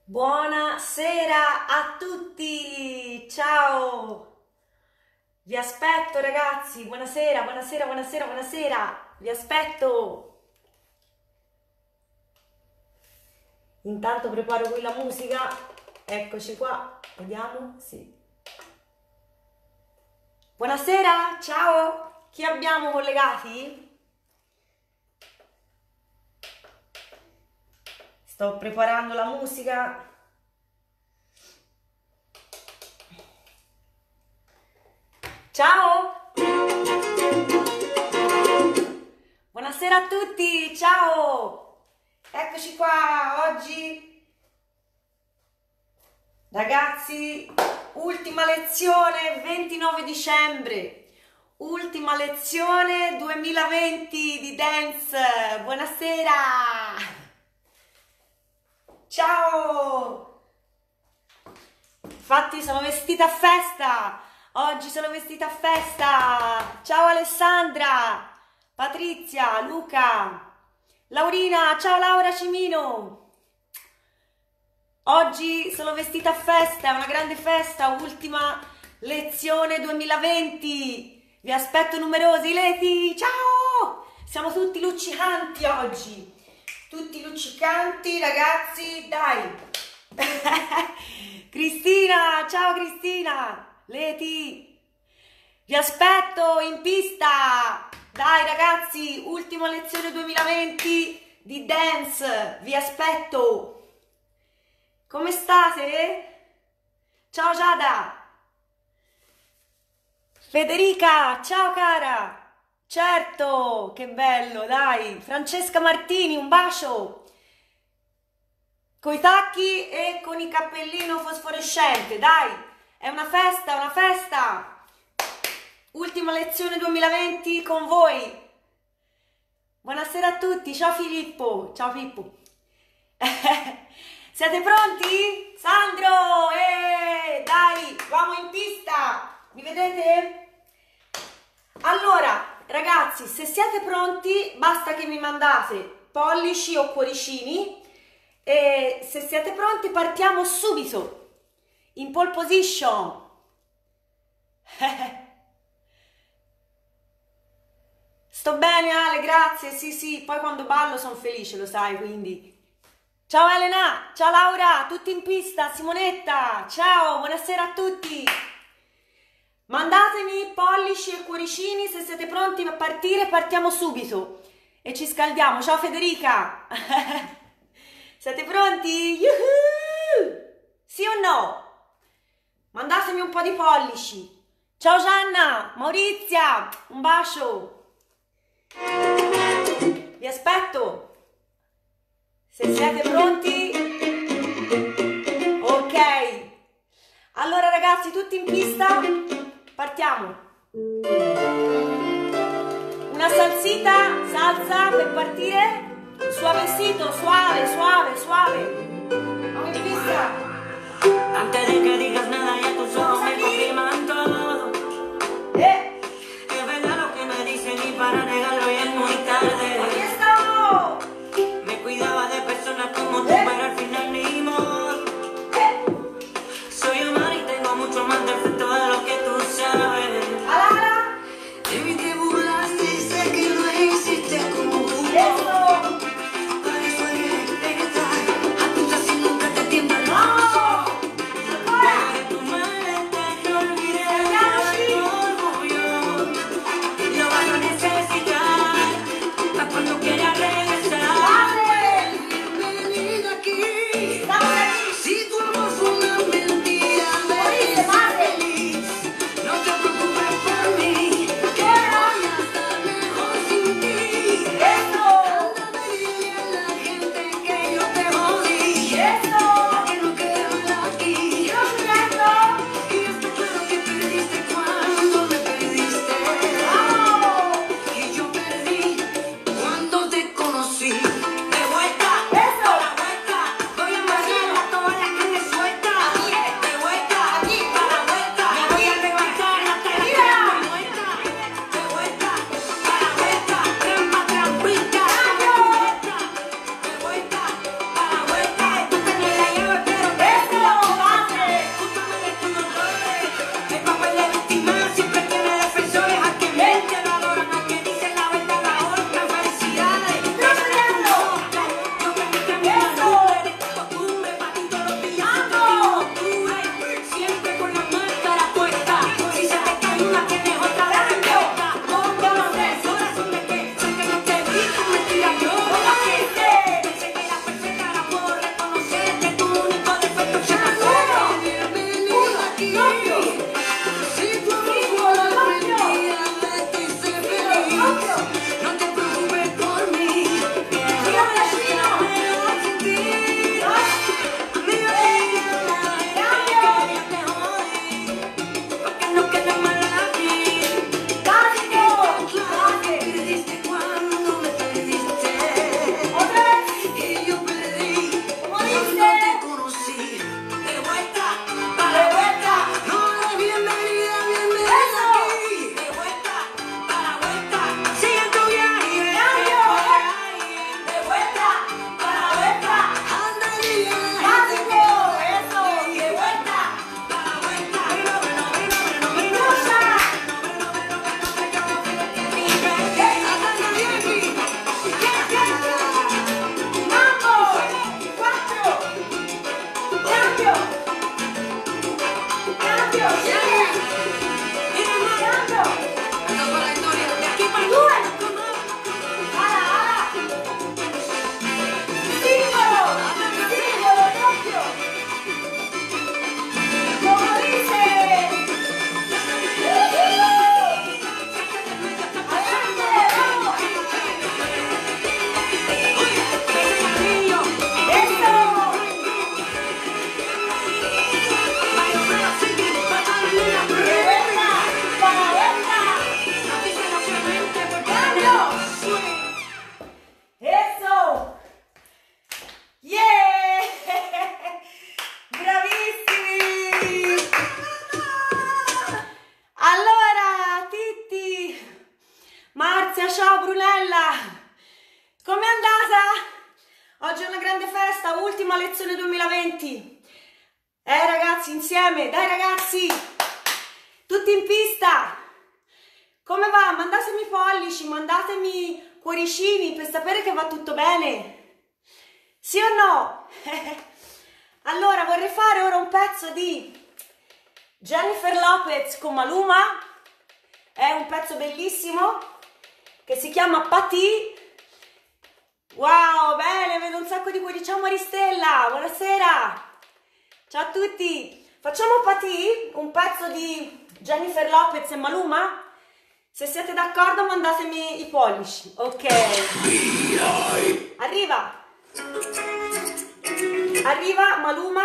Buonasera a tutti, ciao, vi aspetto ragazzi, buonasera, buonasera, buonasera, buonasera, vi aspetto. Intanto preparo qui la musica, eccoci qua, vediamo, sì. Buonasera, ciao, chi abbiamo collegati? Sto preparando la musica. Ciao! Buonasera a tutti, ciao! Eccoci qua oggi. Ragazzi, ultima lezione 29 dicembre. Ultima lezione 2020 di dance. Buonasera! Ciao! Infatti sono vestita a festa! Oggi sono vestita a festa! Ciao Alessandra! Patrizia, Luca, Laurina, ciao Laura Cimino! Oggi sono vestita a festa, è una grande festa, ultima lezione 2020! Vi aspetto numerosi, Leti, ciao! Siamo tutti luccicanti oggi! Tutti luccicanti, ragazzi, dai! Cristina, ciao Cristina! Leti, vi aspetto in pista! Dai ragazzi, ultima lezione 2020 di dance, vi aspetto! Come state? Ciao Giada! Federica, ciao cara! Certo, che bello, dai! Francesca Martini, un bacio! Coi tacchi e con il cappellino fosforescente, dai! È una festa, è una festa! Ultima lezione 2020 con voi! Buonasera a tutti, ciao Filippo! Ciao Pippo! Siete pronti? Sandro! Dai, vamo in pista! Mi vedete? Allora, ragazzi, se siete pronti, basta che mi mandate pollici o cuoricini e se siete pronti partiamo subito, in pole position. Sto bene Ale, grazie, sì, poi quando ballo sono felice, lo sai, quindi. Ciao Elena, ciao Laura, tutti in pista, Simonetta, ciao, buonasera a tutti. Mandatemi pollici e cuoricini se siete pronti a partire, partiamo subito e ci scaldiamo. Ciao Federica! Siete pronti? Yuhu! Sì o no? Mandatemi un po' di pollici. Ciao Gianna, Maurizia, un bacio. Vi aspetto. Se siete pronti. Ok. Allora ragazzi, tutti in pista. Partiamo. Una salsa per partire. Suavecito, suave, suave, suave. Vamos in pista. Antes de que digas nada ya tus ojos me confirman todo. Es verdad lo que me dicen y para negarlo ya es muy tarde. Aquí estamos. Me cuidaba de personas como tú, pero al final ni modo. Soy humano y tengo mucho más defecto de lo que tú sabes. Alara. De mí te burlaste y sé que lo hiciste como tú. Eso. Por eso es que festa, ultima lezione 2020. Ragazzi, insieme, dai ragazzi, tutti in pista. Come va? Mandatemi pollici, mandatemi cuoricini per sapere che va tutto bene. Sì o no? Allora, vorrei fare ora un pezzo di Jennifer Lopez con Maluma. È un pezzo bellissimo che si chiama Pati. Wow, bene, vedo un sacco di cuori. Ciao Maristella, buonasera. Ciao a tutti. Facciamo Pati, un pezzo di Jennifer Lopez e Maluma. Se siete d'accordo mandatemi i pollici. Ok. Arriva. Arriva Maluma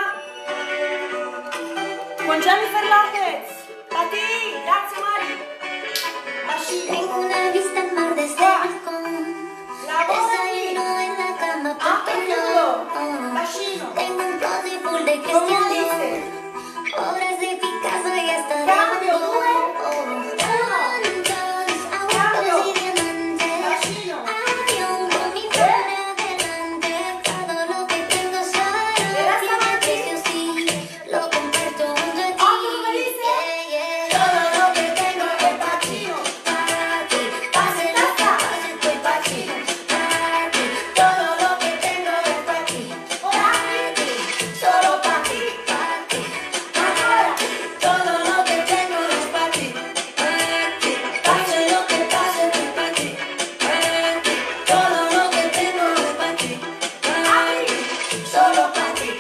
con Jennifer Lopez. Pati, grazie Mari. Tengo una vista al mar desde el balcón. Desayuno en la cama por Bacino. Tengo un closet full de Cristian. Obras de Picasso y hasta Cambio, de autos y diamantes. Avión con mi flor adelante. Todo lo que tengo solo tiene precio, sí. Lo comparto junto a ti. Todo lo que tengo es para ti. Pase la paz, estoy pa' ti. Todo lo que tengo es para ti. Solo para ti. Ahora, todo lo que tengo es para ti. Pase lo que pase, estoy pa' ti. Todo lo que tengo es pa' ti. Solo pa' ti.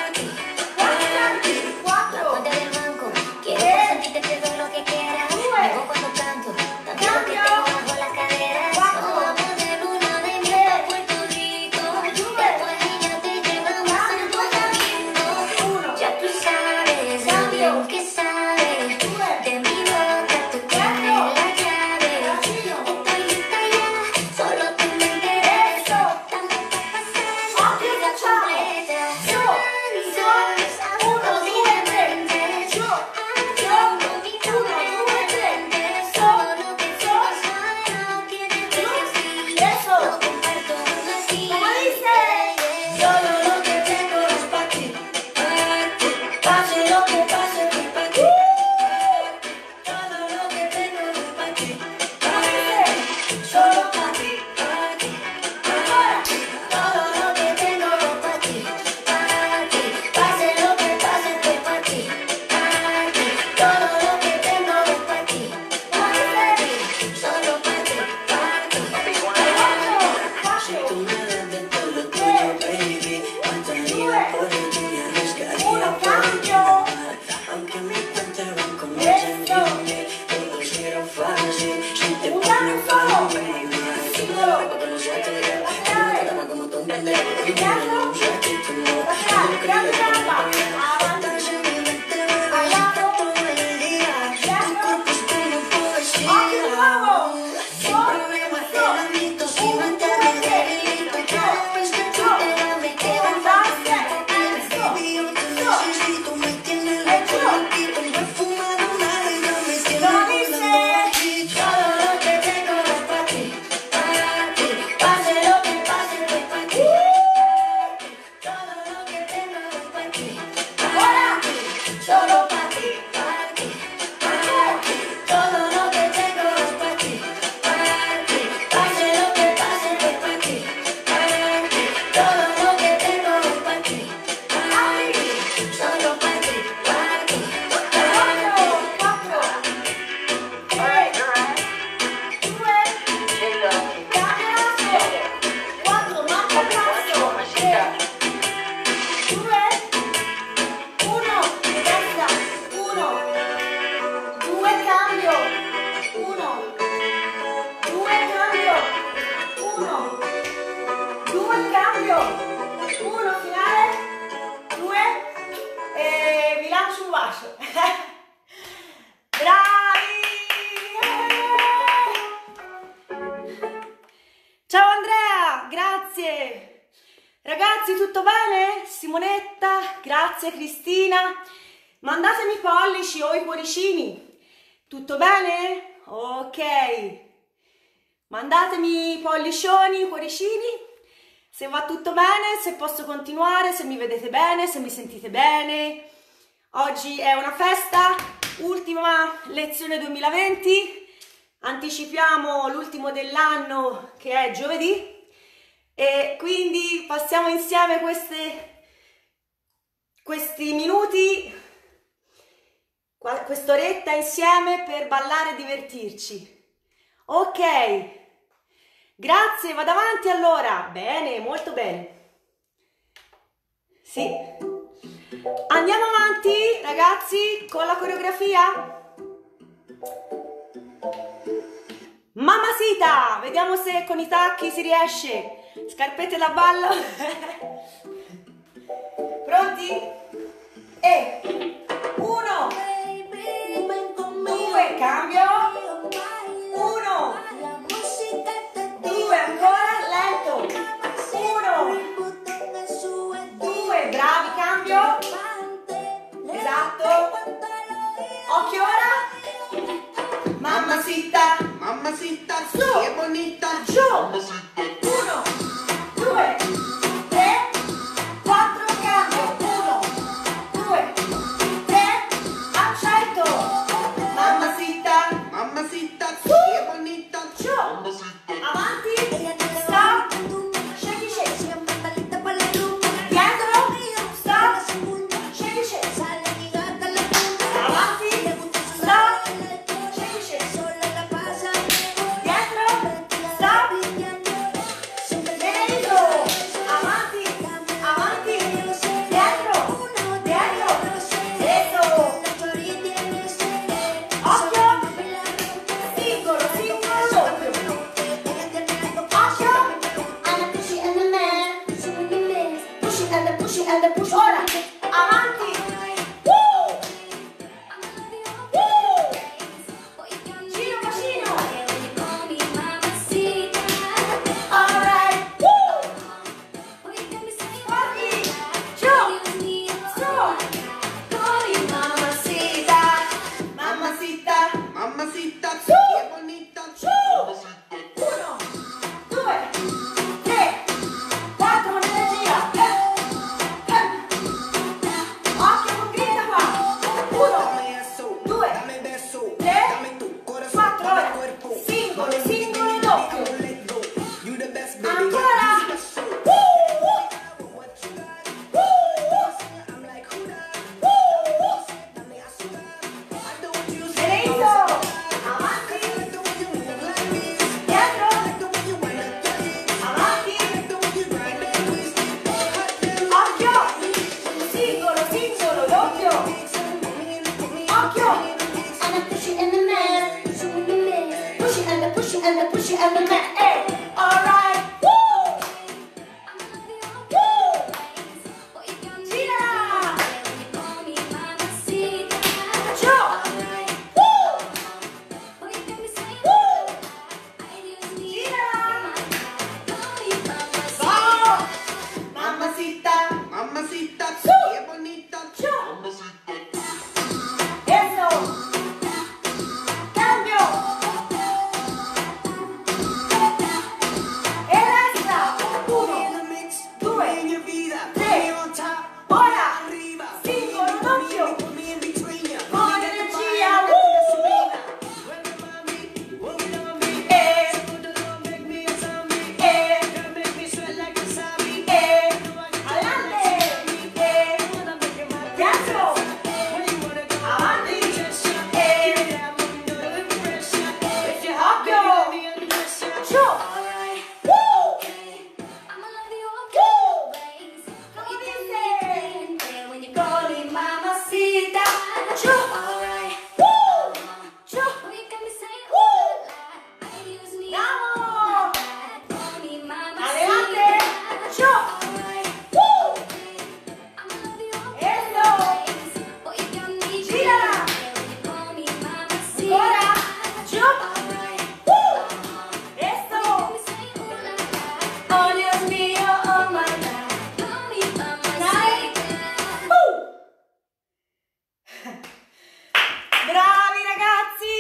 Cuatro. Ponte del banco, quiero sentirte, te doy lo que quieras. Luego cuando canto, también lo que tengo bajo las caderas. Vamos de luna de miel a Puerto Rico. Después niña te llevamos a Santo Domingo. Ya tú sabes, bien que sabes. De mi boca tú tienes la llave. Estoy lista ya, solo tú me interesa. Dame pa' pasar, vida completa. Abuelo diamante. Avión con mi nombre frente. Solo lo que tengo solo tiene precio, sí. Lo comparto junto a ti. Todo lo que tengo es para ti. Pase lo que pase, estoy pa' ti. Todo lo que tengo es pa' ti. Solo pa' ti. Todo lo que tengo es pa' ti. Pase lo que pase, estoy pa' ti. Todo lo que tengo es pa' ti. Solo pa' ti. Si tú me das de todo lo tuyo, baby, mataría por ti y arriesgaría por ti. Aunque mi cuenta de banco no te todo será fácil. Si te pones fácil, porque no sea que le haga como tú me le no sé que tú no, yo creo que estás en mi mente, bebé, todo el día. Tu cuerpo es como poesía. El problema era mito, si me te delito. Cada vez que tú te vas me quedo fantástico. Baby, yo te necesito, me tienes loco, loquito. Perfumado, una reina, me tiene volando bajito. Todo lo que tengo es pa' ti. Pase lo que pase, estoy pa' ti. Todo lo que tengo es pa' ti. Solo pa' ti. Todo lo que tengo es pa' ti. Pase lo que pase, estoy pa' ti. Todo lo que tengo es pa' ti. Solo pa' ti. Uno finale, due e vi lancio un bacio. Bravi! Ciao Andrea, grazie. Ragazzi, tutto bene? Simonetta, grazie Cristina. Mandatemi i pollici o i cuoricini. Tutto bene? Ok. Mandatemi i pollicioni, i cuoricini. se va tutto bene, se posso continuare, se mi vedete bene, se mi sentite bene. Oggi è una festa, ultima lezione 2020, anticipiamo l'ultimo dell'anno che è giovedì e quindi passiamo insieme questi minuti, quest'oretta insieme per ballare e divertirci. Ok, grazie, vado avanti allora. Bene, molto bene. Sì. Andiamo avanti, ragazzi, con la coreografia. Mamacita, vediamo se con i tacchi si riesce. Scarpette da ballo. Pronti? E 1, 2, cambio. 1, 2, ancora, lento. 1, 2, bravi, cambio. Esatto. Occhio ora. Mamacita. Mamacita, Su. che bonita. Giù. 1, 2, 3, 4, cambio. 1, 2, 3, accetto. Mamacita. Mamacita, che bonita. Giù. Avanti. Stop. Shake, shake. Dietro. Stop. Shake, shake. Avanti. Stop. Shake, shake. Dietro. Stop. Veneto. Avanti. Avanti. Dietro. Dietro. Dietro. Occhio. Singolo, singolo, doppio. Occhio. And push it and the man. Push it and the push it and the push. Ora. Avanti. Woo! Woo! Giro bacino. Alright. Woo! Forti. Giù. Su. Mamacita. Mamacita. Mamacita, Su. che bonita. Su. 1, 2, 3, 4 con energia. Occhio con grinta qua. 1, Dame eso, 2, dame beso, 3, dame tu corazón, 4, dame ora. cuerpo. Singolo, singolo e doppio. Don't let go. You the best, baby. Ancora. You special. Woo! What you got? Woo! I'm like, who that? Woo! Dame azúcar. I do what you say. Veneto. Avanti. I like the way you move like this. Dietro. I like the way you wind up your hips. Avanti. I like the way you grind and twist it. Hot damn. Occhio. Singolo, singolo, doppio. Occhio. And I push it and the man. Push it and the push it and the push it and the man. Hey. Alright. Woo! Woo! Gira. Giù. Woo! Woo! Gira. Va. Mamacita. Mamacita, Su. che bonita. Giù. Eso. Cambio. E resta. 1, In the mix, 2, in your vida, 3. on top, Ora. arriba. Singolo, doppio. Put me in between ya. Con energia. Dietro. Avanti. Occhio. Giù. Woo! Con il mamacita. Giù. Woo! Giù. Bravo. Adelante. Giù. Woo! Eso. Girala. Ancora. Giù. Woo! Eso. Oh Dios mío, oh my God. Dai. Woo! Bravi ragazzi!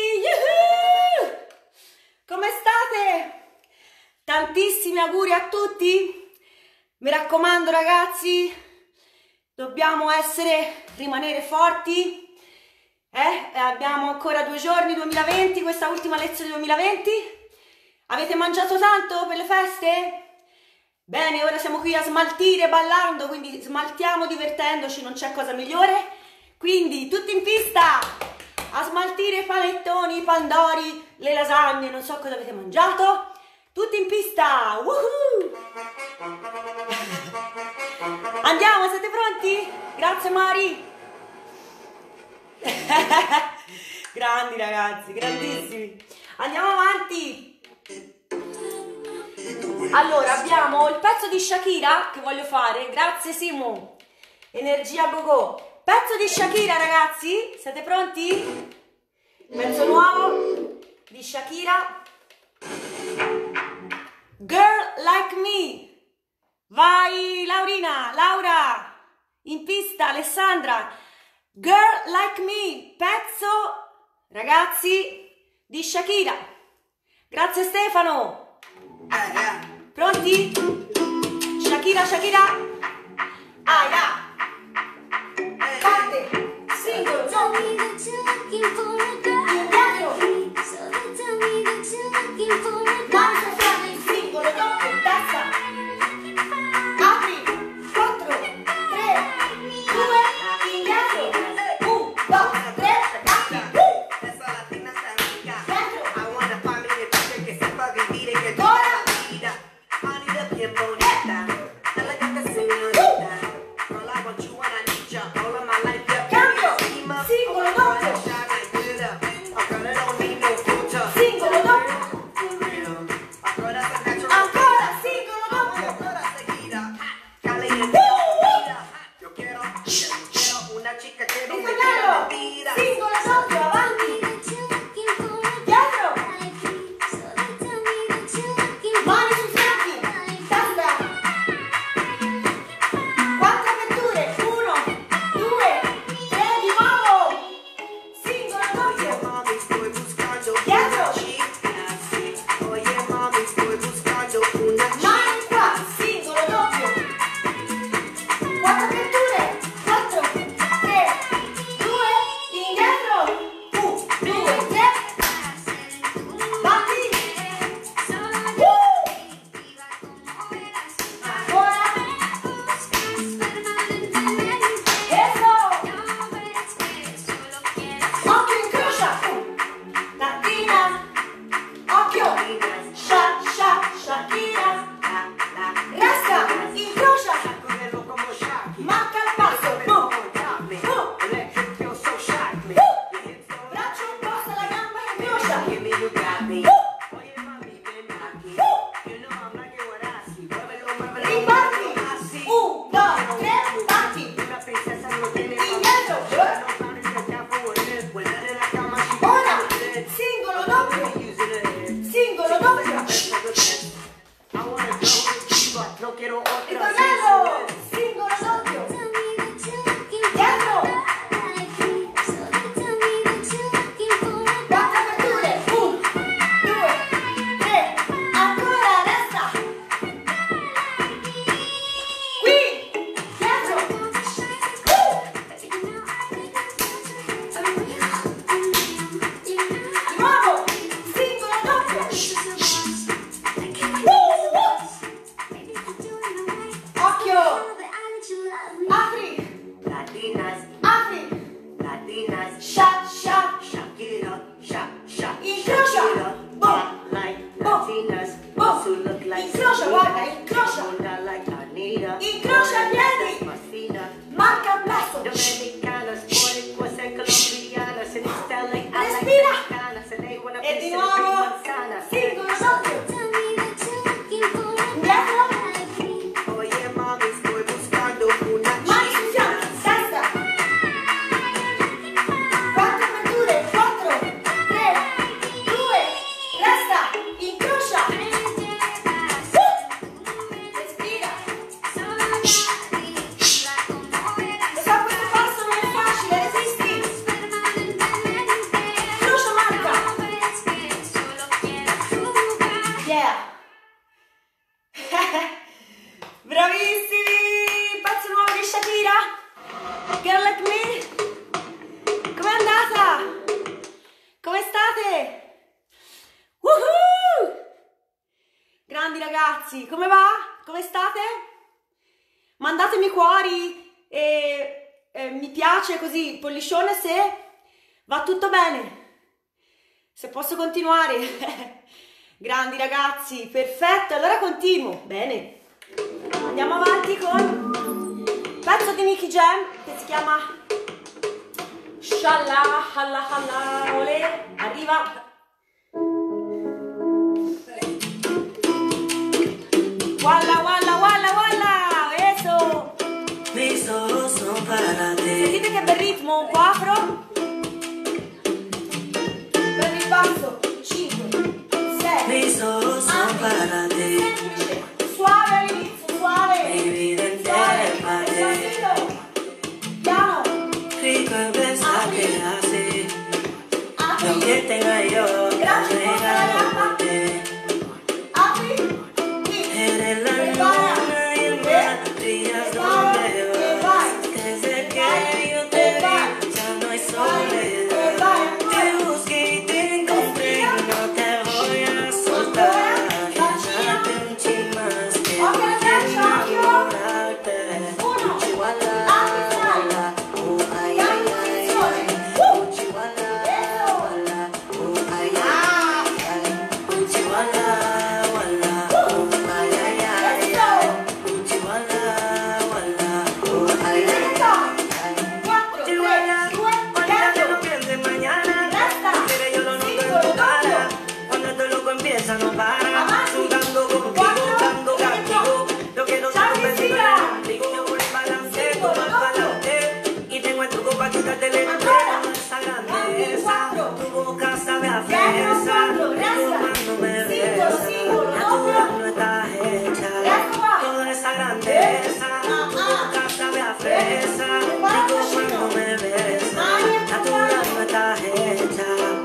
Yuhu! Come state? Tantissimi auguri a tutti! Mi raccomando ragazzi, dobbiamo rimanere forti. Abbiamo ancora 2 giorni 2020, questa ultima lezione 2020. Avete mangiato tanto per le feste? Bene, ora siamo qui a smaltire ballando, quindi smaltiamo divertendoci, non c'è cosa migliore. Quindi tutti in pista a smaltire i panettoni, i pandori, le lasagne, non so cosa avete mangiato. Tutti in pista! Woohoo! Andiamo, siete pronti? Grazie Mari! Grandi ragazzi, grandissimi! Andiamo avanti! Allora, abbiamo il pezzo di Shakira che voglio fare. Grazie Simo! Energia go go! Pezzo di Shakira ragazzi, siete pronti? Pezzo nuovo di Shakira. Girl Like Me. Vai Laurina, Laura, in pista, Alessandra. Girl Like Me, pezzo, ragazzi, di Shakira. Grazie Stefano. Pronti? Shakira, Shakira. Aia. Parte. Singolo. Bien bonita, la que te ragazzi, come va? Come state? Mandatemi cuori e mi piace, così, pollicione se va tutto bene, se posso continuare. Grandi ragazzi, perfetto, allora continuo. Bene, andiamo avanti con un pezzo di Nicky Jam che si chiama Shallah, Allah, Allah, olè, arriva. Walla, walla, walla, walla, eso. Mis ojos son para ti. Sentite che bel ritmo, un po' afro. Prendi il basso, 5, 6. Mis ojos son para ti. Semplice, suave all'inizio, suave. Mi vida entera Suave, es para ti. despacito. Piano. Rico empezarte así. Apri. Lo que tenga yo, Grazie, regalo por ti. Apri. Qui. Eres la Prepara. luna y el mar, brillas donde vas. Desde que yo te vi, ya no hay soledad. Te busqué y te encontré, no te voy a soltar. Darte un chin más que enamorarte. Chihuahua, ay, ay, ay, ay. Chihuahua, ay, ay, ay. Chihuahua. No para, sudando contigo, dando castigo. Lo que no sabes contigo, yo por el balance, tú más balance. Y tengo el truco para quitarte la entera. Esa grandeza, tu boca sabe a fresa. Tu mano me besa, natural no estás hecha. Toda esa grandeza, tu boca sabe a fresa. Tu mano me besa, natural no estás hecha.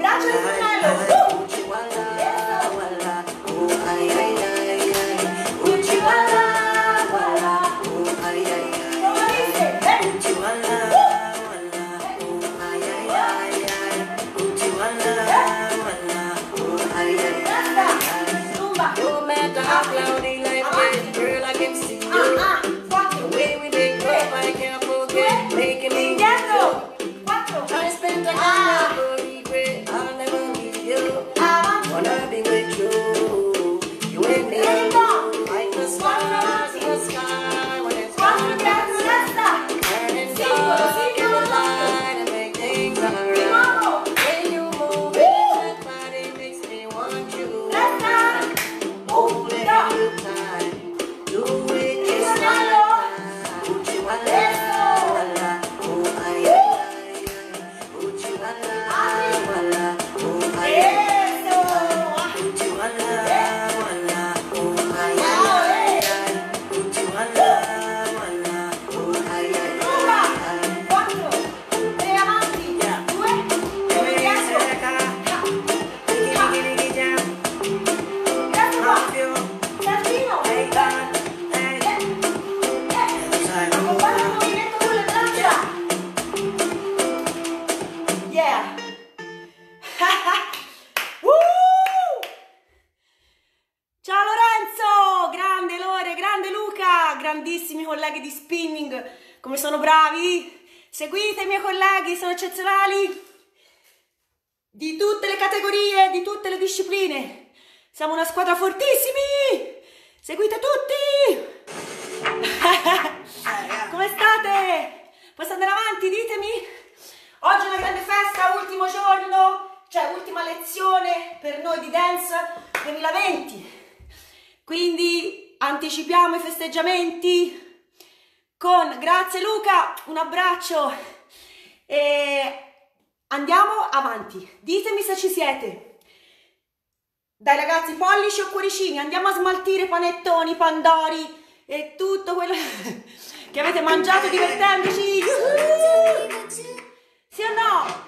Ay, ay, ay, ay, uchi wala, wala, ay, ay, ay, uchi wala, wala, ay, ay, ay, ay, uchi wala, wala, ay, ay, ay. No matter how cloudy life is, girl, I can see you. The way we make love, I can't forget, making me Indietro. feel. 4. I spent a night for regret, I'll never leave you. Wanna be with you. You and me, like the stars in the sky when it's Quattro, dark, testa. turning dark in the light and make things alright. Nuovo. When you move, that body makes me want you. Testa. Hold it in time, do it, it's my time. Uchi wala, wala, oh ay ay ay ay. Uchi wala, wala, oh ay ay ay. Uchi wala, wala, oh ay ay ay. Uchi wala, wala, oh ay ay ay. 4. 3 avanti. 2. 1 dietro. Saltino. Accompagna il movimento con le braccia. Yeah. Ciao Lorenzo, grande Lore, grande Luca, grandissimi colleghi di spinning, come sono bravi. Seguite i miei colleghi, sono eccezionali, di tutte le categorie, di tutte le discipline. Siamo una squadra fortissimi, seguite tutti. Come state? Posso andare avanti? Ditemi. Oggi è una grande festa, ultimo giorno, cioè ultima lezione per noi di Dance 2020. Quindi anticipiamo i festeggiamenti con grazie Luca, un abbraccio e andiamo avanti. Ditemi se ci siete. Dai ragazzi, pollici o cuoricini, andiamo a smaltire panettoni, pandori e tutto quello che avete mangiato divertendoci. Sì o no?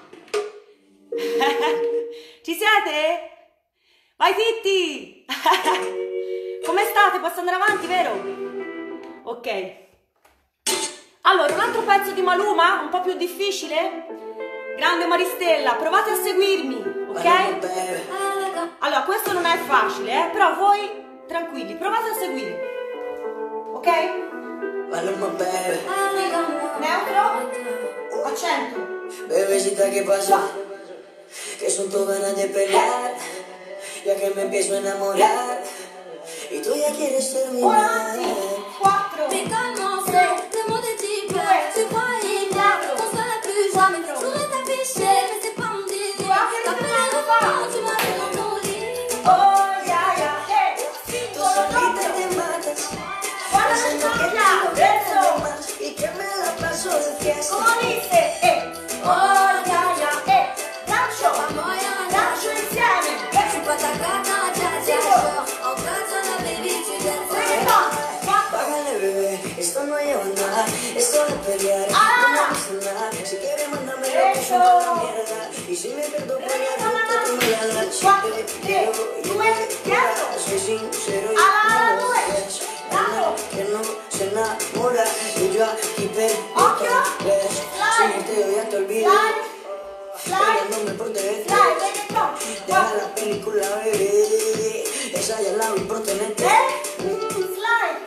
Ci siete? Vai Titti! Come state? Posso andare avanti, vero? Ok. Allora, un altro pezzo di Maluma, un po' più difficile. Grande Maristella, provate a seguirmi, ok? Allora, questo non è facile, però voi tranquilli, provate a seguire, ok? Paloma, baby. Neutro, accento. Bebecita, ¿qué pasó? Que son tus ganas de pelear, ya que me empiezo a enamorar y tú ya quieres terminar. 4, Mais comment c'est, le monde est hyper. Tu croyais bien qu'on serait plus jamais. Je voudrais t'afficher, mais c'est pas mon délire. T'appelles enfant, tu m'appelles dans ton lit. oh yeah yeah, Tú solita te matas, pensando que tengo ganas de más y que me la paso de fiesta. come dice, oh yeah yeah, lancio insieme, Je suis pas ta gata, dja dja, genre, en casa la baby, tu danses. reggaeton, 4, Bájale, bebé, esto no lleva nada, esto de pelear, no me gusta nada. Si quieres, mándame lo que son toda la mierda. Y si me pierdo por la ruta, tú me la das. Si te quiero, yo me quedo. Soy sincero y no lo es. Una que no se enamora, y yo aquí perdido. ¿Ves? Si no te doy, ya te olvido. Peleándome por TV. reggaeton, Deja la película, bebé. Esa ya la vi por TNT. slide,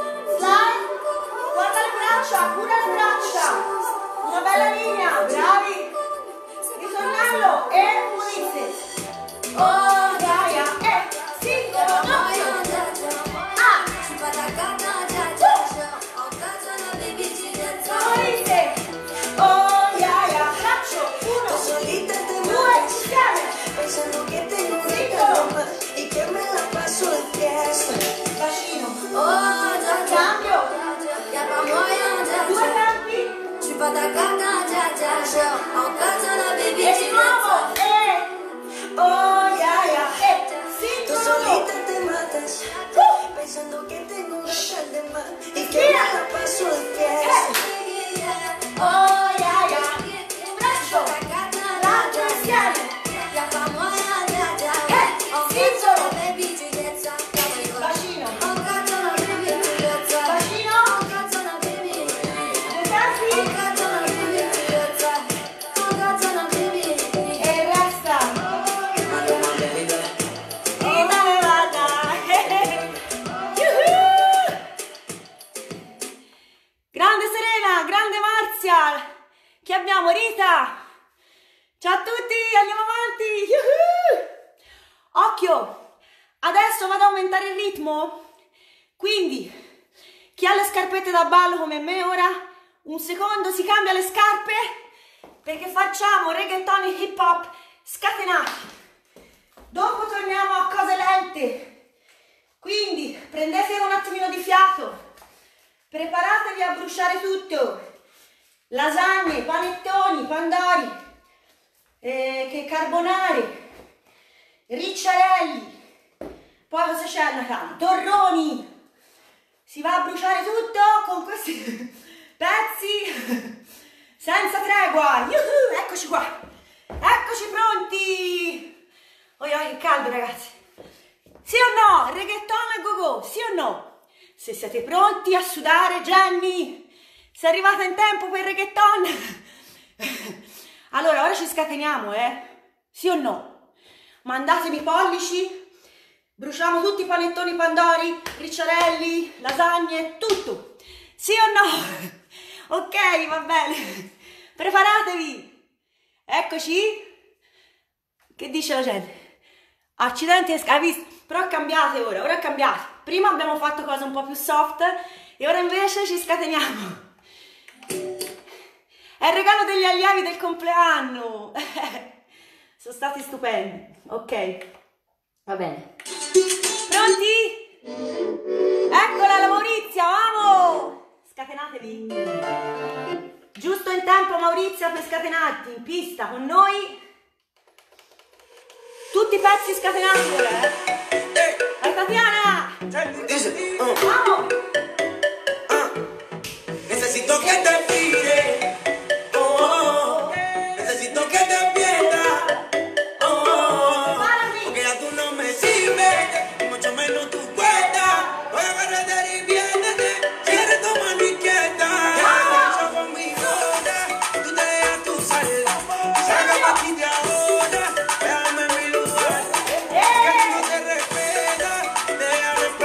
guarda le braccia, cura le braccia, una bella linea, bravi, ritornello, e come dice, oh yeah yeah, singolo, no, ah, Je suis pas ta gata, dja dja, genre, en casa la baby, tu danses. come dice, oh yeah yeah, braccio, Tú 1, solita te 2, matas, insieme, pensando que tengo ganas de más y que me la paso de fiesta. bacino, Oh, dja dja, cambio, y'a pas moyen, dja 2 dja. tempi, Je suis pas ta gata, dja dja, genre, en casa la baby, e tu di nuovo, danses. oh yeah yeah, Tú singolo, solita te matas, pensando que tengo ganas de más y que me la paso de fiesta. oh yeah yeah, braccio, braccio insieme, Y'a pas moyen, dja dja, en singolo, casa la baby, tu danses. bacino, En casa la baby, tu danses. bacino, En casa la baby, 2 tempi, en casa la baby, tu danses. En casa la baby. e resta, Paloma, baby. e dove vada, grande Serena, grande Marzial, che abbiamo Rita, ciao a tutti, andiamo avanti, occhio, adesso vado ad aumentare il ritmo, quindi chi ha le scarpette da ballo come me ora, un secondo si cambia le scarpe perché facciamo reggaeton e hip hop scatenati, dopo torniamo a cose lente, quindi prendete un attimino di fiato, preparatevi a bruciare tutto, lasagne, panettoni, pandori, che carbonare, ricciarelli, poi cosa c'è a Natale? Torroni, si va a bruciare tutto con questi pezzi senza tregua, eccoci qua, eccoci pronti, oh che caldo ragazzi, sì o no? Reggaeton a go go, sì o no? Se siete pronti a sudare, Jenny, sei arrivata in tempo per il reggaeton? Allora, ora ci scateniamo, sì o no? Mandatemi i pollici, bruciamo tutti i panettoni pandori, ricciarelli, lasagne, tutto, sì o no? Ok, va bene, preparatevi, eccoci, che dice la gente? Accidenti, hai visto? Però cambiate ora cambiate. Prima abbiamo fatto cose un po' più soft e ora invece ci scateniamo. È il regalo degli allievi del compleanno. Sono stati stupendi. Ok, va bene. Pronti? Eccola la Maurizia, vamo! Scatenatevi. Giusto in tempo Maurizia per scatenarti in pista con noi. Tutti i pezzi scatenati ora, Vai Tatiana! Dice, Vamos! necesito que te mire, necesito que te pierdas, porque ya tú no me sirves, y mucho menos tu cuenta. Voy a agarrarte y viéndote, cierre tu mano izquierda. Yo conmigo ahora, tú te dejas tu sal, saca pa' ti de ahora, déjame en mi lugar, que tú no te respetas, déjame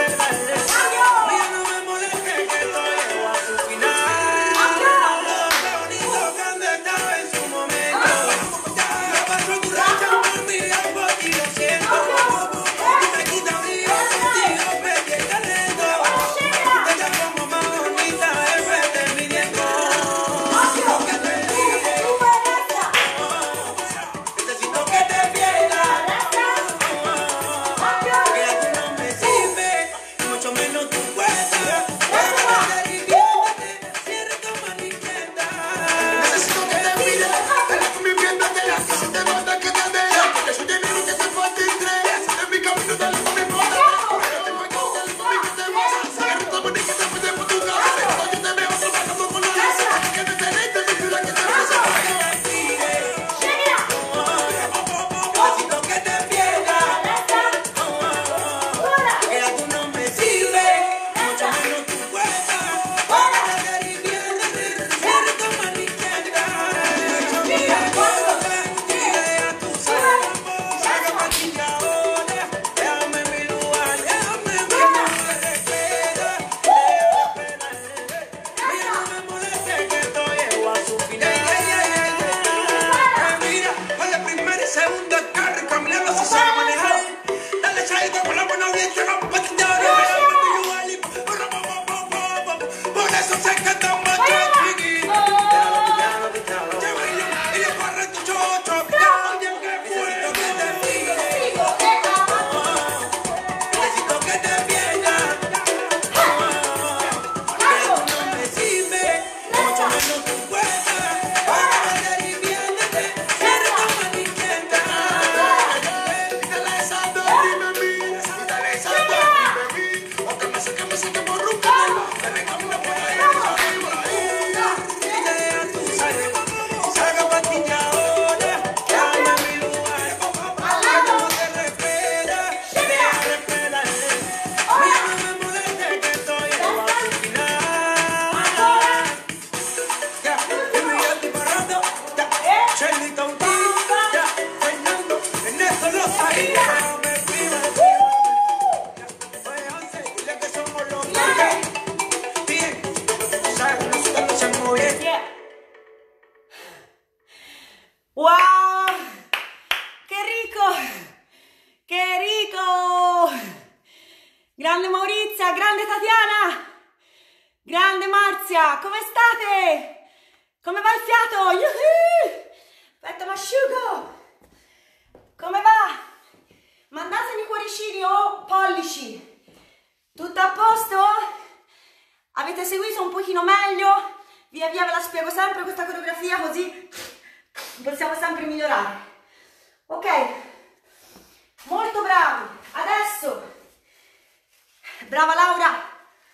grande Marzia, come state? Come va il fiato? Yuhu! Aspetta, mi asciugo. Come va? Mandatemi cuoricini o pollici. Tutto a posto? Avete seguito un pochino meglio? Via via ve la spiego sempre questa coreografia, così possiamo sempre migliorare. Ok, molto bravi. Adesso, brava Laura.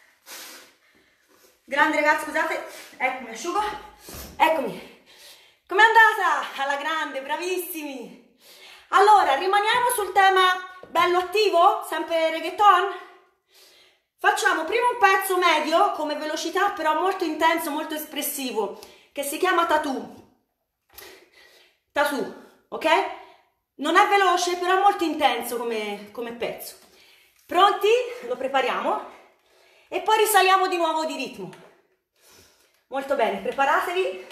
Grande ragazzi, scusate, eccomi, asciugo. Eccomi. Com'è andata? Alla grande, bravissimi. Allora, rimaniamo sul tema bello attivo, sempre reggaeton. Facciamo prima un pezzo medio come velocità, però molto intenso, molto espressivo, che si chiama Tattoo. Tattoo, ok? Non è veloce, però è molto intenso come pezzo. Pronti? Lo prepariamo e poi risaliamo di nuovo di ritmo. Molto bene, preparatevi.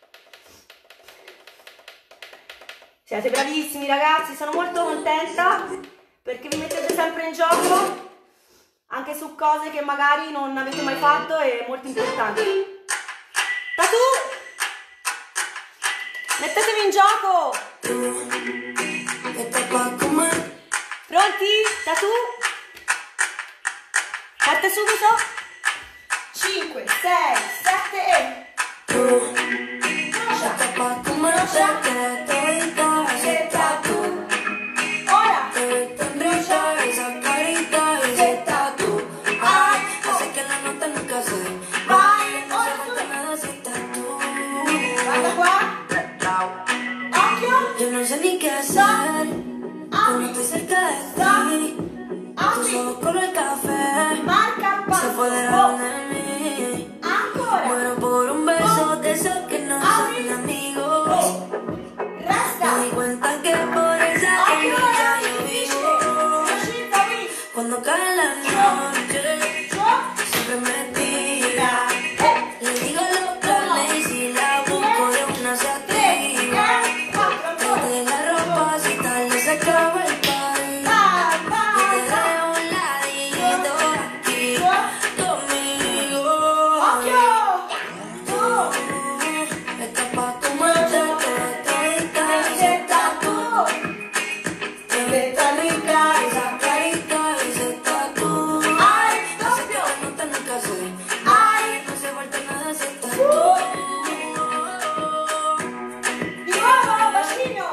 Siete bravissimi ragazzi, sono molto contenta perché vi mettete sempre in gioco anche su cose che magari non avete mai fatto e molto importanti. Tattoo! Mettetevi in gioco! Pronti? Tattoo? Parte subito? 5, 6, 7 e... Ora! Vai! Guarda qua! Occhio! Yo no sé ni qué hacer cuando estoy cerca de ti. Tú solo con el café Marca il se passo! apoderaron de mí. Ancora! Muero por un beso de esos que no son amigos. Resta! Me di cuenta que por esa Occhio! energía È yo difficile! vivo. Uscita Cuando cae la noche siempre me tira. Le digo lo que le y si la busco de una se activa. Ponte la ropa si tal vez se acaba el party. Yo te dejo un ladito aquí conmigo. Esta pa' comerte todita ese tatu. Te ves tan rica esa carita ese tatu. Hace que la nota nunca se. No se vuelta nada ese tatu. Di nuovo, bacino!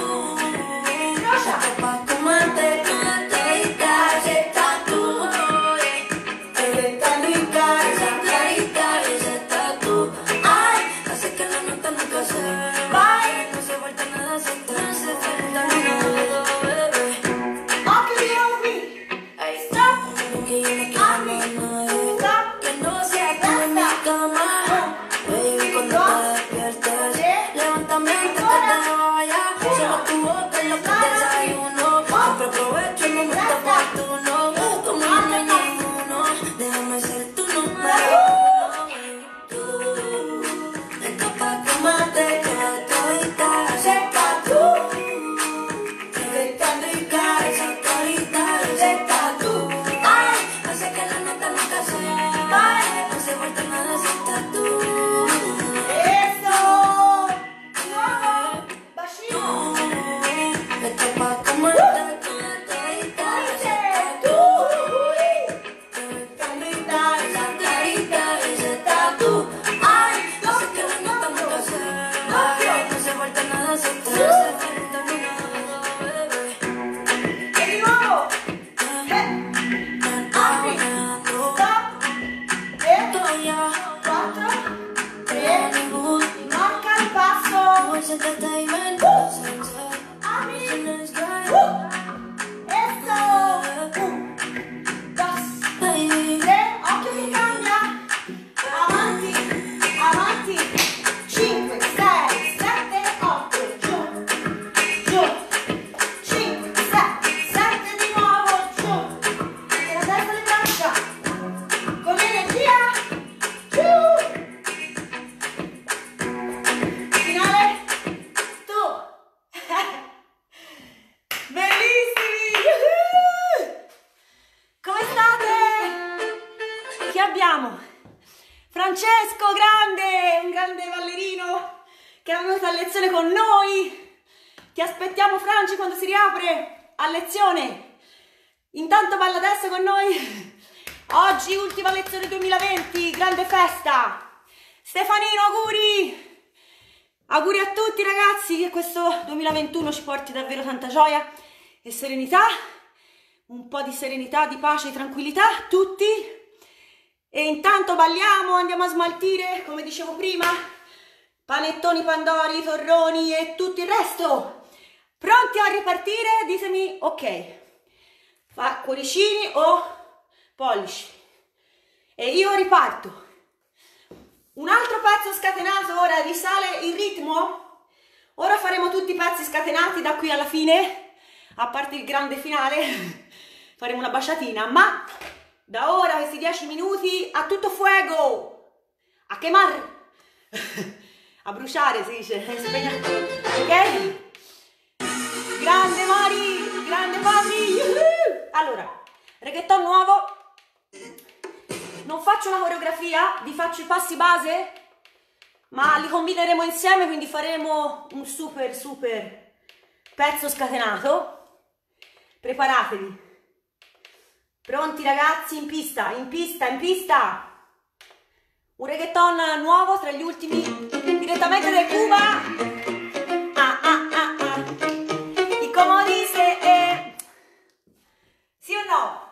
Esta pa' comerte todita ese tatu. Te ves tan rica esa carita ese tatu. Hace que la nota nunca se. No se vuelta nada ese tatu. No se vuelta nada, bebé. Occhio di nuovo qui! Ay, Stop! que yo no quiero más nadie. Stop! Que no sea tú en mi cama. Baby, cuando te despiertes, levántame antes que te vaya. Solo tu boca es lo que desayuno. Siempre aprovecho el momento oportuno. Como no hay ninguno, déjame ser tu número. Tú, esta pa' comerte todita ese tatu. Te ves tan rica esa carita ese tatu. Hace que la nota nunca se. No se vuelta nada ese tatu. Eso! Di nuovo! Bacino! Esta pa' comerte todita ese tatu. Te ves tan rica esa carita ese tatu. Hace que la nota nunca se. No se vuelta nada ese tatu. No se vuelta nada, bebé. E di nuovo! Stop! E 4, 3, marca il passo! Apri! Eso! 1, 2, 3, occhio che cambia! Avanti! Avanti! 5, 6, 7, 8, giù! Giù! 5, 6, 7 di nuovo, giù! E la testa le braccia! Con l'energia! Giù! Finale! Tu! che è venuta a lezione con noi. Ti aspettiamo, Franci, quando si riapre a lezione. Intanto balla adesso con noi. Oggi ultima lezione 2020, grande festa. Stefanino, auguri! Auguri a tutti ragazzi, che questo 2021 ci porti davvero tanta gioia e serenità, un po' di serenità, di pace e tranquillità, tutti. E intanto balliamo, andiamo a smaltire, come dicevo prima, panettoni, pandori, torroni e tutto il resto. Pronti a ripartire? Ditemi ok. Fa cuoricini o pollici. E io riparto. Un altro pezzo scatenato, ora risale il ritmo. Ora faremo tutti i pezzi scatenati da qui alla fine, a parte il grande finale, faremo una baciatina, ma da ora questi 10 minuti a tutto fuego, a quemar, a bruciare si dice, ok? Grande Mari, grande Papi, allora, reggaeton nuovo. Non faccio una coreografia, vi faccio i passi base, ma li combineremo insieme, quindi faremo un super pezzo scatenato. Preparatevi. Pronti ragazzi? In pista, in pista, in pista. Un reggaeton nuovo, tra gli ultimi, direttamente da Cuba. Y como dice, sì o no?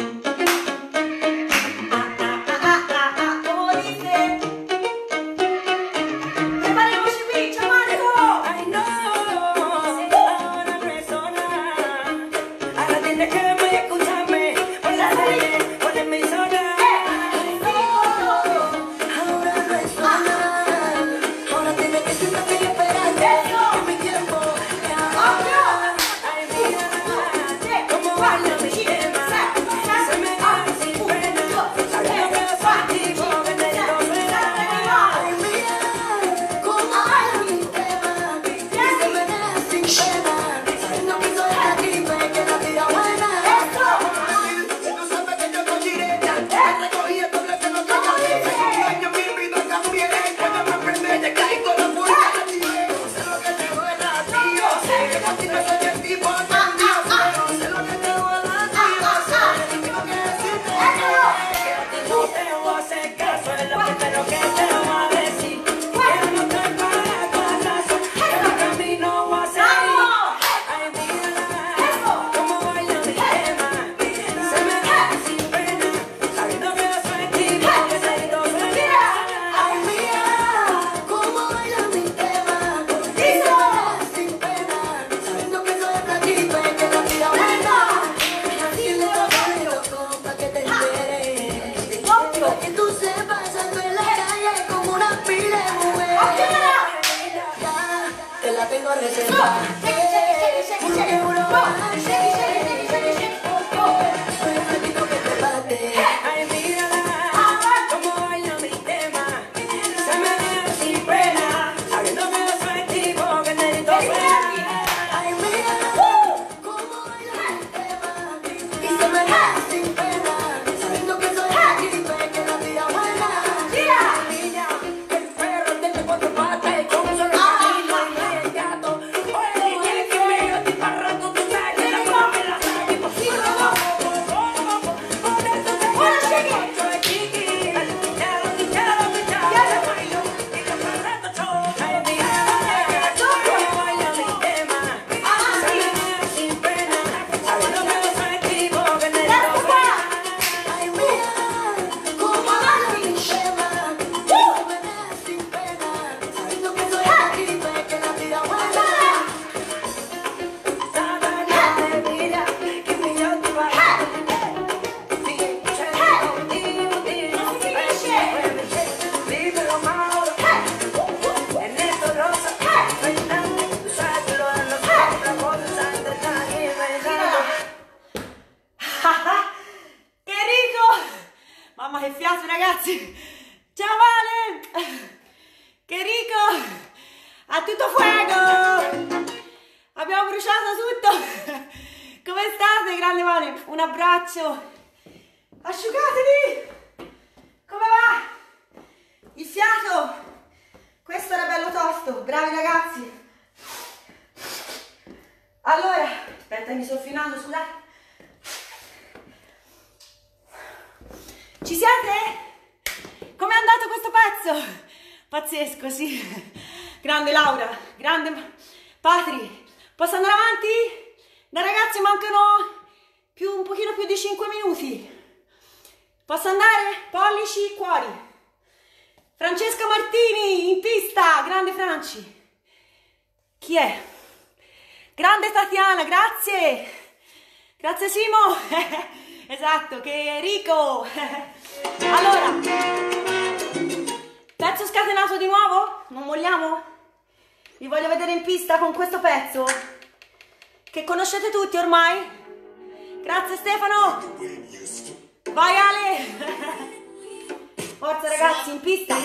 Mamma che fiato ragazzi, ciao Vale, che rico, a tutto fuego, abbiamo bruciato tutto, come state grande Vale, un abbraccio, asciugatevi, come va, il fiato, questo era bello tosto. posto, bravi ragazzi. Allora, aspetta, mi sono frenato, scusate. Ci siete? Com'è andato questo pezzo? Pazzesco, sì. Grande Laura, grande Patri. Posso andare avanti? Dai ragazzi, mancano un pochino più di 5 minuti. Posso andare? Pollici, cuori. Francesca Martini in pista, grande Franci. Chi è? Grande Tatiana, grazie. Grazie Simo. Esatto, che Enrico. Allora, pezzo scatenato di nuovo? Non molliamo? Vi voglio vedere in pista con questo pezzo che conoscete tutti ormai. Grazie Stefano. Vai Ale. Forza ragazzi, in pista.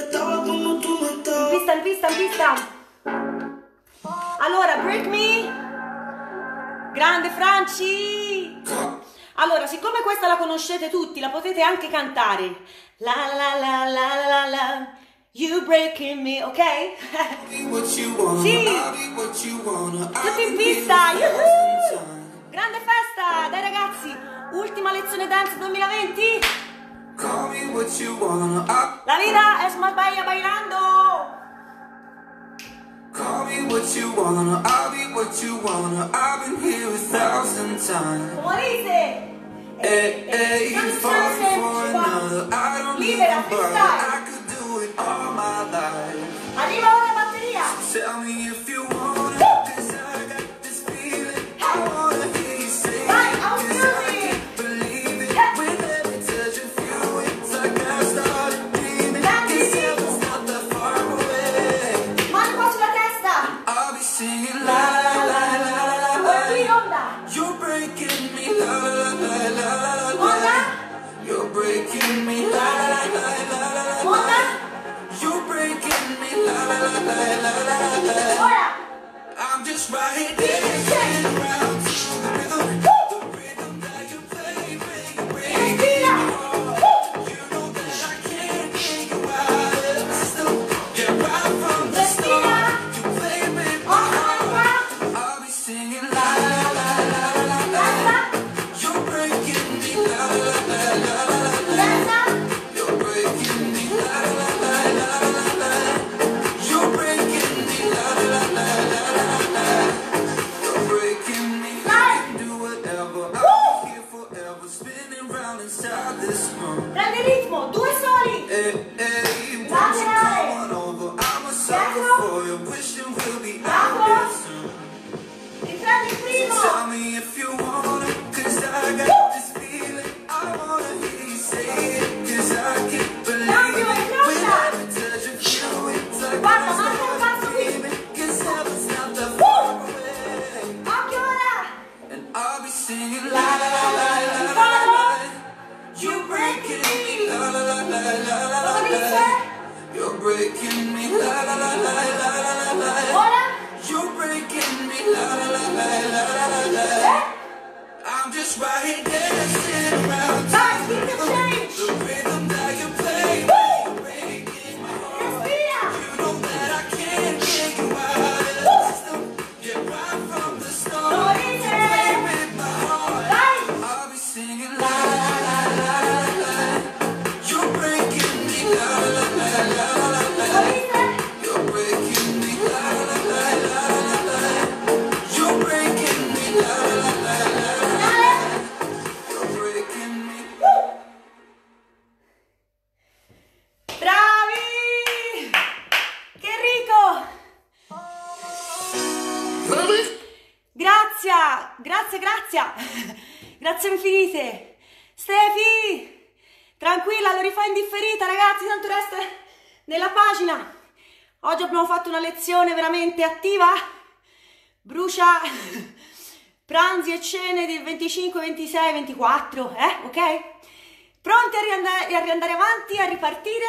In pista. Allora, Break Me. Grande Franci. Allora, siccome questa la conoscete tutti, la potete anche cantare. La la la la la la, you breaking me, ok? Sì, tutti in pista, yuhu! Grande festa, dai ragazzi, ultima lezione dance 2020. La vida es más bella bailando. Call me what you wanna, I'll be what you wanna. I've been here 1,000 times. Come dite? Hey, you fall for another. I don't even bother. I could do it all my life. Arriva ora la batteria. Tell me if you wanna, 'cause I got this feeling. I wanna hear you say it, 'cause I can't believe it. With every touch of you, it's like I started dreaming. 'Cause heaven's not that far away. Mano qua sulla testa. I'll be singing la la la la la la. Qui onda. You're breaking me la la la la la la. You're breaking me la la la la la la. You're breaking me la la la la la la. Ora. I'm just right there dancing around to the rhythm that you play, baby. Respira. You know that I can't get you out of the system. Yeah, right from the start, you play with my heart. I'll be singing la la la la la la. You're breaking me la la la la la. You're breaking me la la la la la. You're breaking me la la la la. You're breaking me. I can do whatever. I'll be here forever, spinning round inside this room. Grande ritmo, 2 soli. Hey, won't you come on over? I'm a sucker for you, wishing we'll be out there soon. Riprendi il primo. Tell me if you wanna, 'cause I got this feeling. I wanna hear you say it, 'cause I can't believe it. With every touch of you, it's like I started dreaming. 'Cause heaven's not that far away. Occhio ora. And I'll be singing la la la la la la la. You're breaking me la la la la la la la. You're breaking me la la la la la la la. Ora. You're breaking me la la la la la la. I'm just right here dancing around to Dai, keep the change. the rhythm that you play. You're breaking my heart. Respira. You know that I can't get you out of the system. Yeah, right from the start, you play with my heart. Dai. I'll be singing la la la la la la. You're breaking me la la la la la la. You're breaking me la la la la la la. You're breaking me la la la la la. You're breaking me. Bravi! Che Enrico! Grazie! Grazie infinite! Stefi! Tranquilla, lo rifai in differita ragazzi, tanto resta nella pagina. Oggi abbiamo fatto una lezione veramente attiva. Brucia pranzi e cene del 25, 26, 24, ok? Pronti a riandare avanti, a ripartire?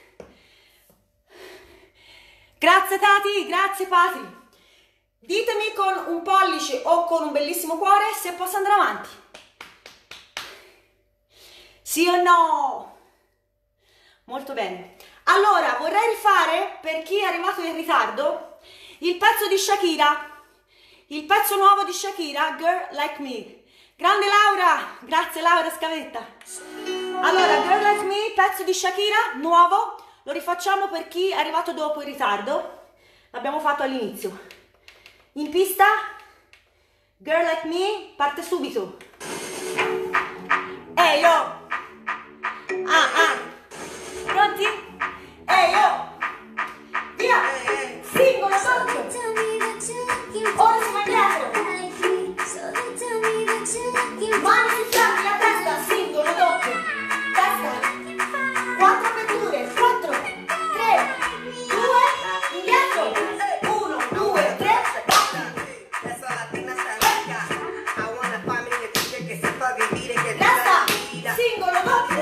Grazie Tati, grazie Patri. Ditemi con un pollice o con un bellissimo cuore se posso andare avanti. Sì o no? Molto bene. Allora, vorrei rifare, per chi è arrivato in ritardo, il pezzo di Shakira, il pezzo nuovo di Shakira, Girl Like Me. Grande Laura, grazie Laura Scavetta. Allora, Girl Like Me, pezzo di Shakira, nuovo, lo rifacciamo per chi è arrivato dopo in ritardo, l'abbiamo fatto all'inizio. In pista, Girl Like Me, parte subito. Ehi yo! Pronti? Ehi yo! Via! Singolo doppio! Ora si va indietro! Mani sul fianco, la testa, singolo doppio! Testa! 4 aperture, 4, 3, 2, indietro! 1, 2, 3, testa! Singolo doppio!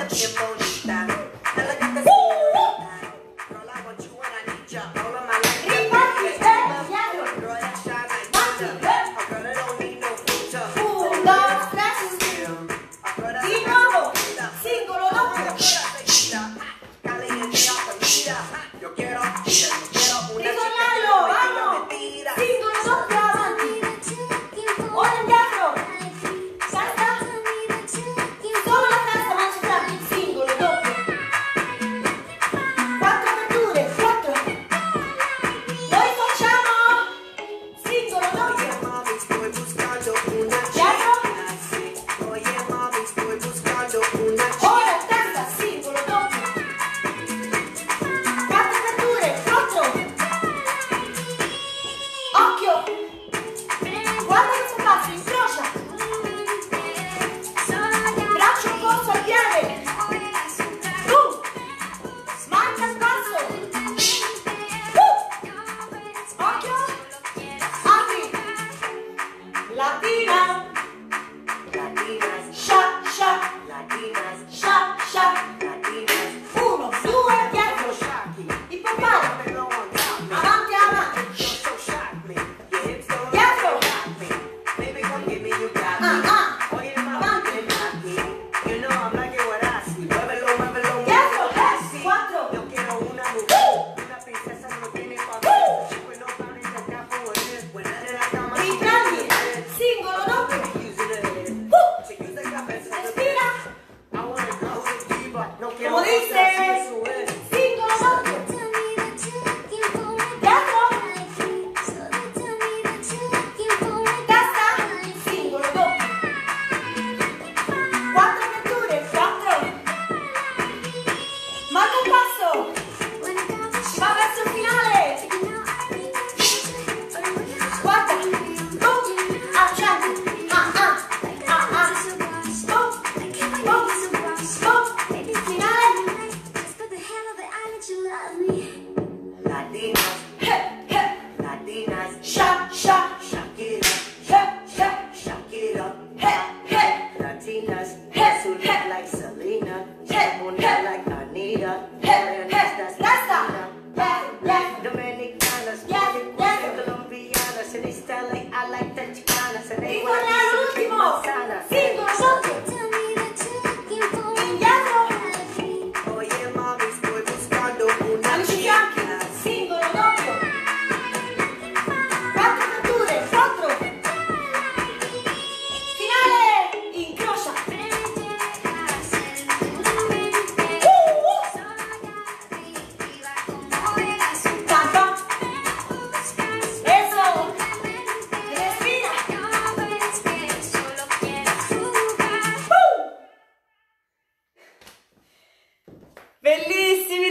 Bellissimi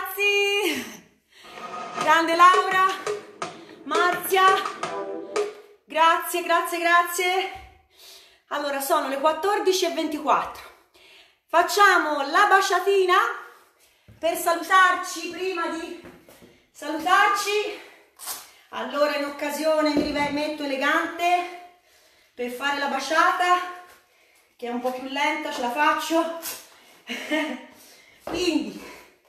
ragazzi! Grande Laura, Marzia, grazie, grazie, grazie. Allora, sono le 14:24. Facciamo la baciatina per salutarci. Prima di salutarci, allora in occasione mi rimetto elegante per fare la baciata, che è un po' più lenta, ce la faccio. Quindi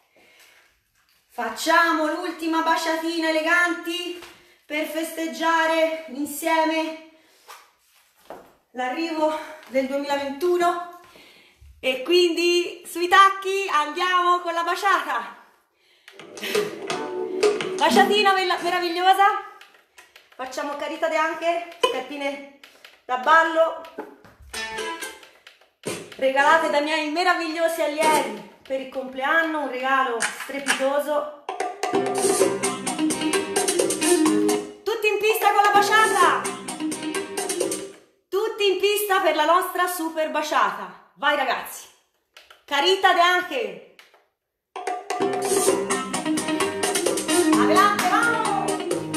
facciamo l'ultima baciatina eleganti per festeggiare insieme l'arrivo del 2021, e quindi sui tacchi andiamo con la baciata. Baciatina meravigliosa. Facciamo carità anche, scarpine da ballo, regalate dai miei meravigliosi allievi per il compleanno, un regalo strepitoso. Tutti in pista con la baciata, tutti in pista per la nostra super baciata. Vai ragazzi, carità anche. Adelante, vamos.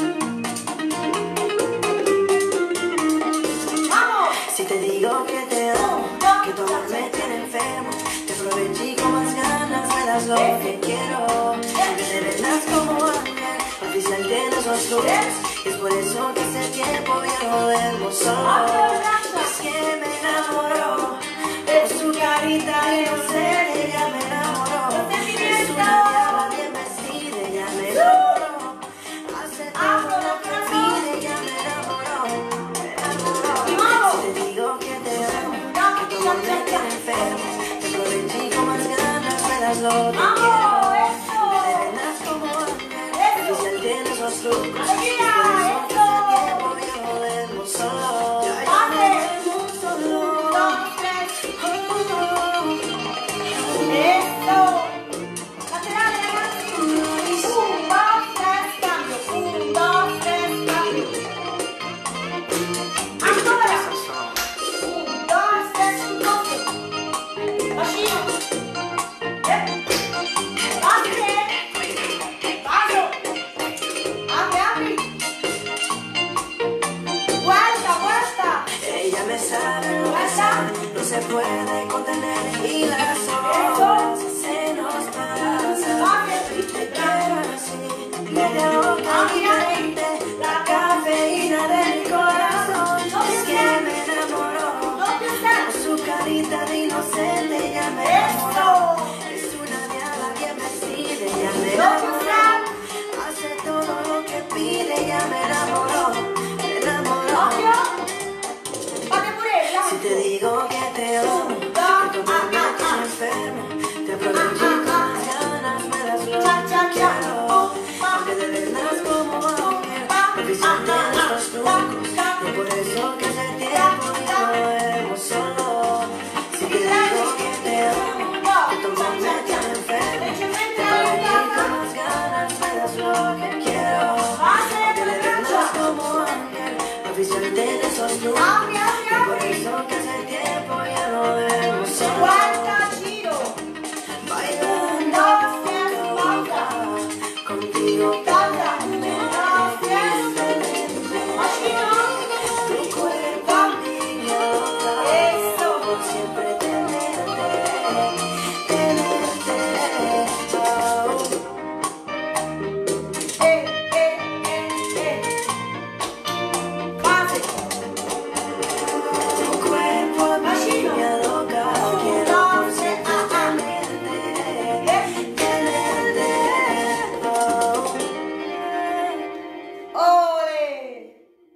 Vamos. Si te digo que te amo, que tu amor me tiene enfermo, te aproveché con más ganas, me das lo que quiero, que te vendas como ángel, oficial de esos lugares, es por eso que hace tiempo ya no duermo solo, es que me enamoró, de su carita inocente, ella me enamoró, es una diabla bien vestida, ella me enamoró, hace todo lo que pide, ella me enamoró, si te digo que te amo, que tu amor me tiene enfermo, te aproveché con más ganas, me das lo que quiero, me vendas como ángel, oficial tiene esos trucos, y por eso que hace tiempo ya no duermo solo, ya no duermo solo. Eso. Laterale ragazzi. 1, 2, 3, cambio. 1, 2, 3, cambio. Ancora. 1, 2, 3, sul doppio. Bacino. Apri. Vaso. Apri. Guarda. Ella me sabe lo que sabe, no se puede contener y las horas se nos pasan. Te quiero así, me derrota mi mente, la cafeína de mi corazón. Es que me enamoró, con su carita de inocente, ella me enamoró. Es una diabla bien vestida, ella me enamoró. Hace todo lo que pide, ella me enamoró, me enamoró. Si te digo que te amo, que tu amor me tiene enfermo, te aproveché con las ganas, me das lo que quiero, aunque te vendas como ángel, oficial de estos trucos, y por eso que hace tiempo ya no duermo solo. Si te digo que te amo, que tu amor me tiene enfermo, te aproveché con las ganas, me das lo que quiero, aunque te vendas como ángel, oficial de esos trucos. Por eso que hace tiempo ya no duermo solo. Guarda giro. Bailando loca, contigo Canta. tu cuerpo mi loca. Eso. Por siempre tenerte, oh. Fase. Tu cuerpo mi loca, quiero por siempre tenerte, oh. Ole!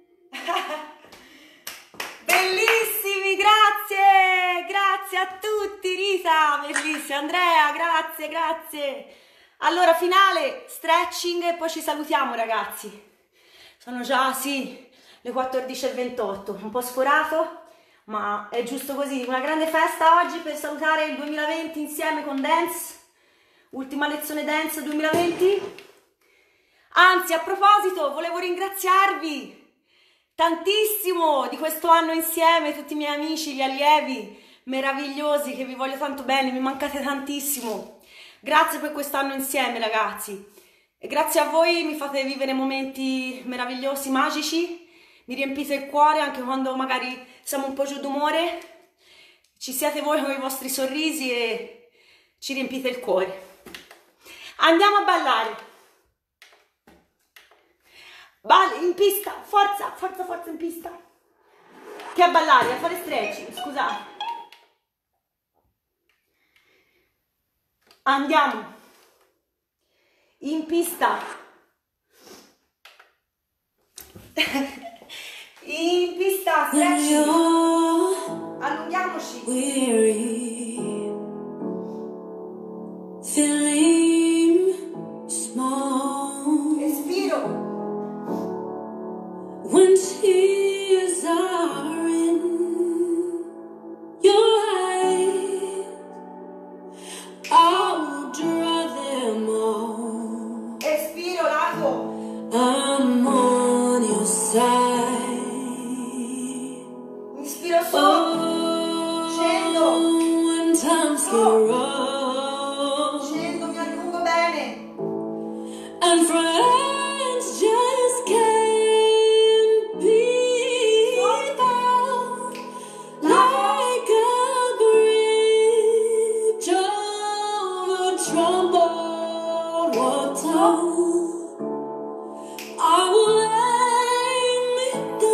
Bellissimi, grazie a tutti, Rita, bellissima, Andrea, grazie. Allora, finale, stretching e poi ci salutiamo ragazzi. Sono già, sì, le 14:28, un po' sforato, ma è giusto così. Una grande festa oggi per salutare il 2020 insieme con Dance, ultima lezione Dance 2020. Anzi, a proposito, volevo ringraziarvi tantissimo di questo anno insieme, tutti i miei amici, gli allievi meravigliosi che vi voglio tanto bene, mi mancate tantissimo. Grazie per quest'anno insieme ragazzi, e grazie a voi mi fate vivere momenti meravigliosi, magici, mi riempite il cuore anche quando magari siamo un po' giù d'umore, ci siete voi con i vostri sorrisi e ci riempite il cuore. Andiamo a ballare. In pista, forza in pista. Che a ballare, a fare stretching, scusate. Andiamo in pista. In pista, stretching. Allunghiamoci. Weary, feeling I'm on your side. Inspiro su, scendo, When times get rough scendo, mi allungo bene. and friends just can't be found, like a bridge over troubled water, I will lay me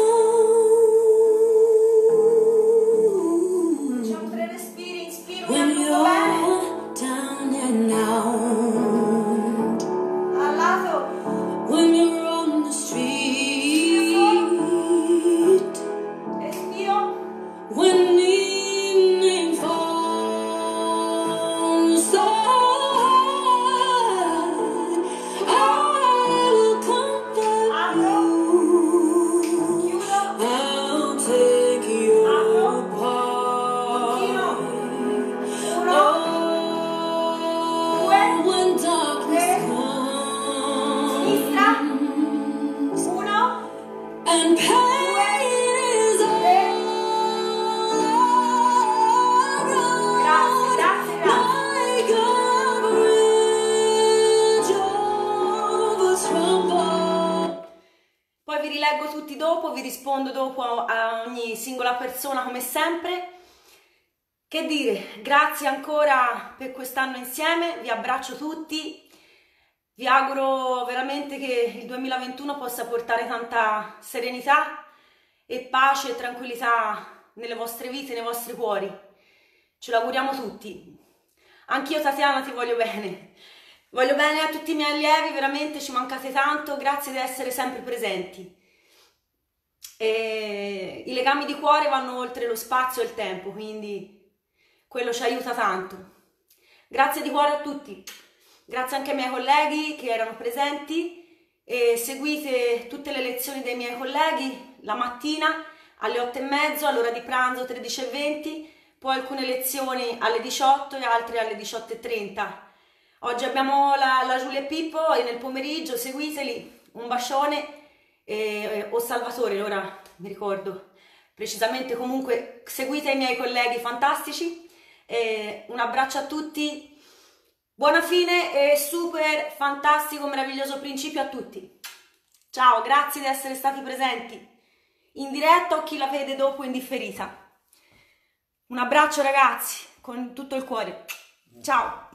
down. Facciamo 3 respiri, inspiro, mi When allungo bene. you're down and out, Al lato, when you're on the street, respiro, when evening falls so hard, I will comfort you. chiudo, I'll take your part. uno, Oh, when darkness sinistra, comes uno, and pain is all around, grazie, like a bridge over troubled. Poi vi rileggo tutti dopo, vi rispondo dopo a ogni singola persona come sempre. Che dire, grazie ancora per quest'anno insieme, vi abbraccio tutti, vi auguro veramente che il 2021 possa portare tanta serenità e pace e tranquillità nelle vostre vite, nei vostri cuori. Ce lo auguriamo tutti. Anch'io Tatiana ti voglio bene. Voglio bene a tutti i miei allievi, veramente ci mancate tanto, grazie di essere sempre presenti. E i legami di cuore vanno oltre lo spazio e il tempo, quindi quello ci aiuta tanto. Grazie di cuore a tutti, grazie anche ai miei colleghi che erano presenti e seguite tutte le lezioni dei miei colleghi la mattina alle 8:30, all'ora di pranzo 13:20, poi alcune lezioni alle 18 e altre alle 18:30. Oggi abbiamo la Giulia e Pippo e nel pomeriggio seguiteli, un bacione o Salvatore, ora mi ricordo precisamente, comunque seguite i miei colleghi fantastici, un abbraccio a tutti, buona fine e super fantastico, meraviglioso principio a tutti. Ciao, grazie di essere stati presenti in diretta o chi la vede dopo in differita. Un abbraccio ragazzi, con tutto il cuore. Ciao!